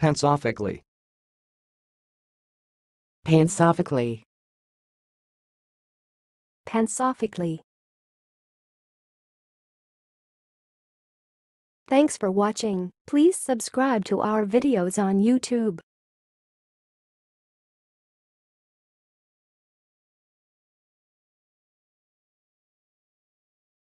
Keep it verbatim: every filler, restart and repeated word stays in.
Pansophically. pansophically, pansophically. Thanks for watching. Please subscribe to our videos on YouTube.